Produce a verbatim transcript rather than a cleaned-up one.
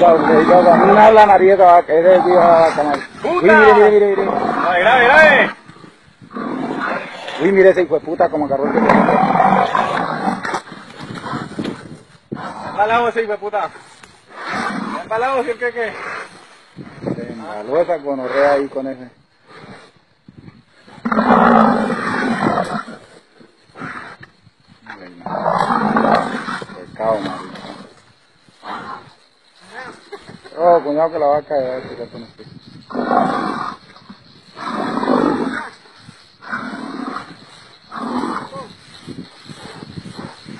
Cuidado, cuidado, a mí me habla la nariz de vaca, es de vaca, madre. Uy, mire, mire, mire, mire. Grave, grave, grave. Uy, mire ese hijo de puta como agarró el que Embalado ese hijo de puta. Embalado, ¿sí el que qué? se embaló esa gonorrea ahí con ese. Pecado, marica. Oh, cuñado que la vaca ya se con este.